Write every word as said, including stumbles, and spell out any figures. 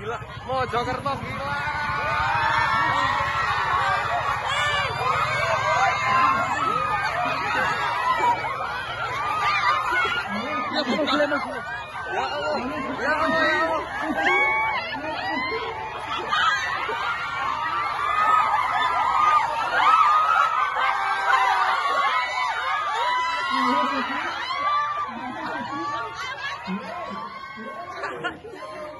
Gila, Mojokerto gila. Ya Allah, ya Allah, ya Allah, ya Allah. Ha ha ha!